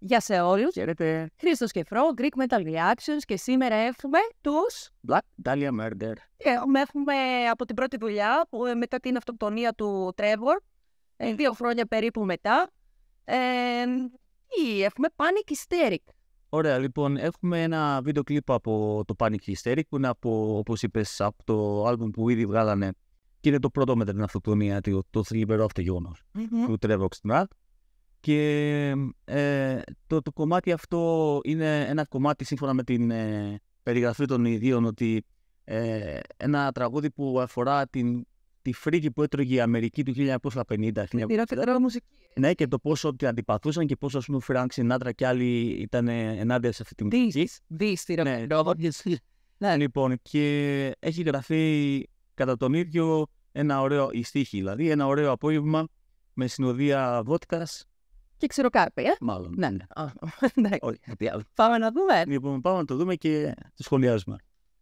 Γεια σε όλους. Χαίρετε. Χρήστος Κεφρό, Greek Metal Reactions και σήμερα έχουμε τους... Black Dahlia Murder. Έχουμε από την πρώτη δουλειά, που, μετά την αυτοκτονία του Trevor, 2 χρόνια περίπου μετά. Έχουμε Panic Hysteric. Ωραία, λοιπόν, έχουμε ένα βίντεο κλιπ από το Panic Hysteric που είναι από, όπως είπες, από το άλμπουμ που ήδη βγάλανε και είναι το πρώτο μετά την αυτοκτονία, το Thriller of the Jonas του Trevor Strnad. Και το κομμάτι αυτό είναι ένα κομμάτι σύμφωνα με την περιγραφή των ιδίων ότι ένα τραγούδι που αφορά τη φρίκη που έτρωγε η Αμερική του 1950. Τη μουσική. Ναι, και το πόσο την αντιπαθούσαν και πόσο, ας πούμε, Φρανκ Σινάτρα και άλλοι ήταν ενάντια σε αυτή τη μουσική. Ναι, λοιπόν, και έχει γραφεί κατά τον ίδιο ένα ωραίο στίχη, δηλαδή ένα ωραίο απόγευμα με συνοδεία βότκας. Και ξηροκάρπη, Μάλλον. Ναι. Όχι, κάτι άλλο. Πάμε να δούμε. Λοιπόν, πάμε να το δούμε και το σχολιάζουμε.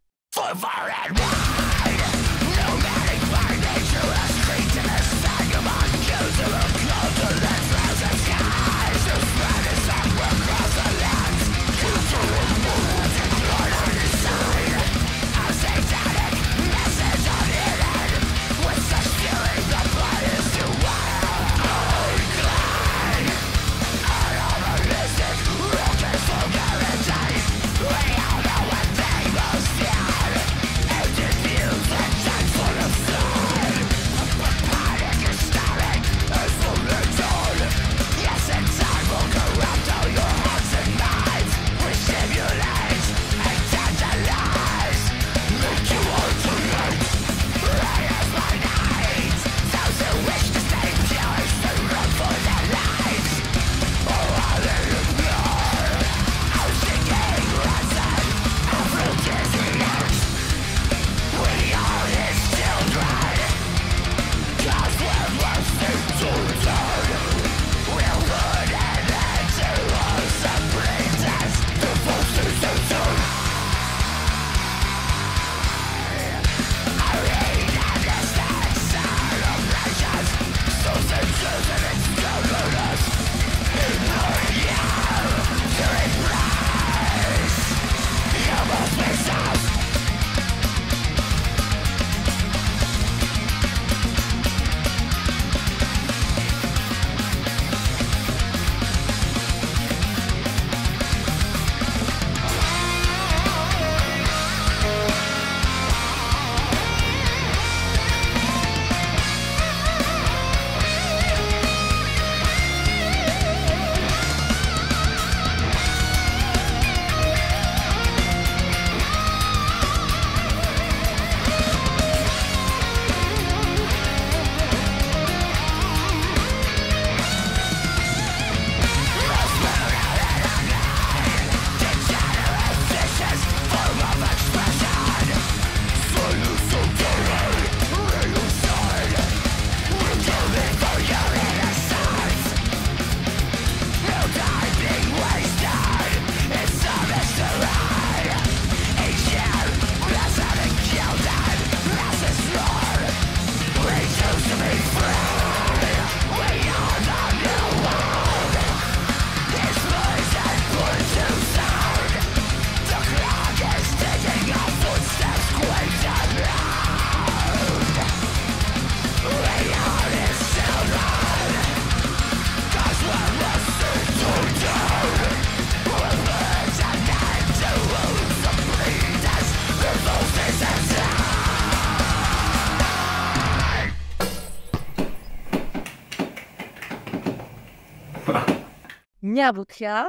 Μια βουτιά.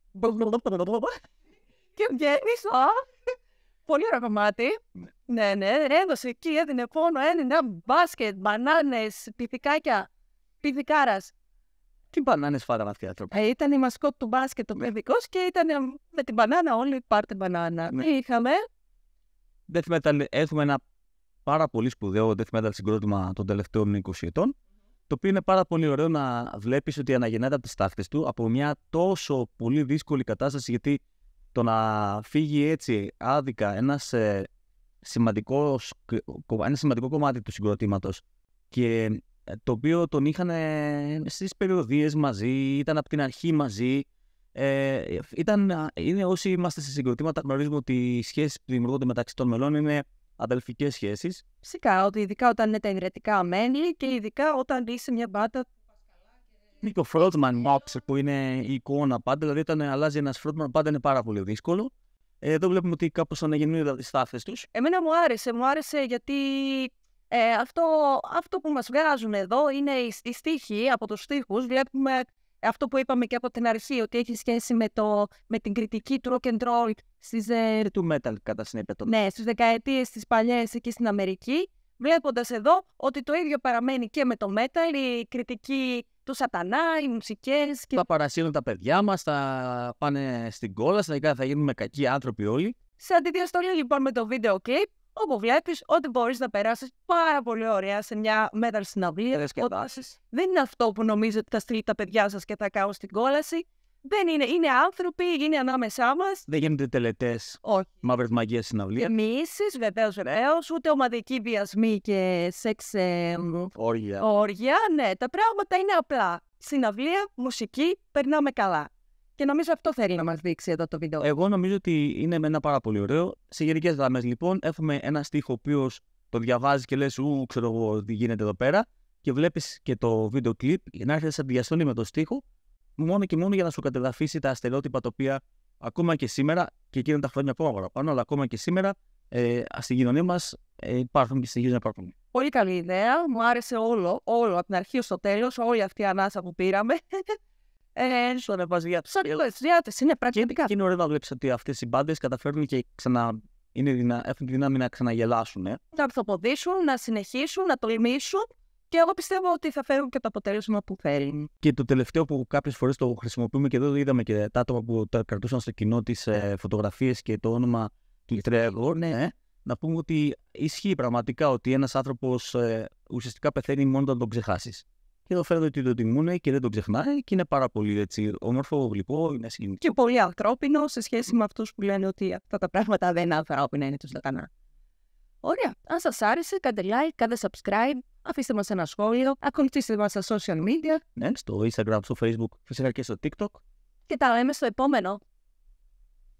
Και βγαίνεις. Πολύ ωραίο κομμάτι. Ναι, έδωσε εκεί, έδινε πόνο, έδινε μπάσκετ, μπανάνες, πιθηκάκια. Πιθηκάρας. Τι μπανάνες φάγανε αυτοί οι άνθρωποι? Ήταν η μασκότ του μπάσκετ το παιδικός και ήταν με την μπανάνα, όλοι πάρτε μπανάνα. Ναι. Είχαμε. Death Metal, έχουμε ένα πάρα πολύ σπουδαίο Death Metal συγκρότημα των τελευταίων 20 ετών, το οποίο είναι πάρα πολύ ωραίο να βλέπεις ότι αναγεννάται από τις τάχτες του από μια τόσο πολύ δύσκολη κατάσταση, γιατί το να φύγει έτσι άδικα ένα σημαντικό κομμάτι του συγκροτήματος και το οποίο τον είχαν στις περιοδίες μαζί, ήταν από την αρχή μαζί, Είναι όσοι είμαστε σε συγκροτήματα, γνωρίζουμε ότι οι σχέσεις που δημιουργούνται μεταξύ των μελών είναι αδελφικές σχέσεις. Φυσικά, ότι ειδικά όταν είναι τα ιδρυτικά μέλη και ειδικά όταν είσαι μια μπάντα. Είναι και ο frontman που είναι η εικόνα πάντα, δηλαδή όταν αλλάζει ένας frontman πάντα είναι πάρα πολύ δύσκολο. Εδώ βλέπουμε ότι κάπως αναγεννύονται τις τάφες τους. Εμένα μου άρεσε γιατί αυτό που μας βγάζουν εδώ είναι οι στίχοι. Από τους στίχους βλέπουμε αυτό που είπαμε και από την αρχή, ότι έχει σχέση με την κριτική του rock and roll του metal κατά συνέπεια. Ναι, στις δεκαετίες τις παλιές εκεί στην Αμερική, βλέποντας εδώ ότι το ίδιο παραμένει και με το metal, η κριτική του σατανά, οι μουσικές. Θα παρασύρουν τα παιδιά μας, θα πάνε στην κόλαση, θα γίνουμε κακοί άνθρωποι όλοι. Σε αντιδιαστολή λοιπόν με το βίντεο κλιπ, όπου βλέπεις ότι μπορείς να περάσεις πάρα πολύ ωραία σε μια metal συναυλία. Δεν είναι αυτό που νομίζετε ότι θα στείλει τα παιδιά σας και θα κάνουν στην κόλαση. Δεν είναι. Είναι άνθρωποι, είναι ανάμεσά μας. Δεν γίνονται τελετές μαύρες μαγείας συναυλία. Μίσεις, βεβαίως, ούτε ομαδικοί βιασμοί και σεξ όργια. Ναι, τα πράγματα είναι απλά. Συναυλία, μουσική, περνάμε καλά. Και νομίζω αυτό θέλει να μας δείξει εδώ το βίντεο. Εγώ νομίζω ότι είναι ένα πάρα πολύ ωραίο. Σε γενικές γραμμές λοιπόν έχουμε ένα στίχο ο οποίος το διαβάζει και λες ξέρω εγώ τι γίνεται εδώ πέρα. Και βλέπεις και το βίντεο κλιπ για να έρθεις σε αντιδιαστολή με το στίχο. Μόνο και μόνο για να σου κατεδαφίσει τα στερεότυπα τα οποία ακόμα και σήμερα, και εκείνα τα χρόνια ακόμα παραπάνω, αλλά ακόμα και σήμερα στην κοινωνία μας υπάρχουν και συνεχίζουν να υπάρχουν. Πολύ καλή ιδέα. Μου άρεσε όλο από την αρχή στο τέλος, όλη αυτή η ανάσα που πήραμε. Στον ευαζιάτη. Είναι πραγματικά. Και είναι ωραίο να βλέπεις ότι αυτές οι μπάντες καταφέρνουν και έχουν τη δύναμη να ξαναγελάσουν. Να αρθοποδήσουν, να συνεχίσουν, να τολμήσουν. Και εγώ πιστεύω ότι θα φέρουν και το αποτέλεσμα που θέλουν. Και το τελευταίο που κάποιες φορές το χρησιμοποιούμε και εδώ είδαμε και τα άτομα που τα κρατούσαν στο κοινό τις φωτογραφίες και το όνομα του Trevor. Ναι. Να πούμε ότι ισχύει πραγματικά ότι ένας άνθρωπος ουσιαστικά πεθαίνει μόνο όταν τον ξεχάσεις. Και εδώ φαίνεται ότι τον τιμούν και δεν τον ξεχνάει και είναι πάρα πολύ όμορφο, γλυκό, είναι συγκινητικό. Και πολύ ανθρώπινο σε σχέση με αυτούς που λένε ότι αυτά τα πράγματα δεν είναι ανθρώπινα, είναι του σατανά. Ωραία. Αν σας άρεσε, κάντε like, κάντε subscribe, αφήστε μας ένα σχόλιο, ακολουθήστε μας στα social media. Ναι, στο Instagram, στο Facebook, φυσικά και στο TikTok. Και τα λέμε στο επόμενο.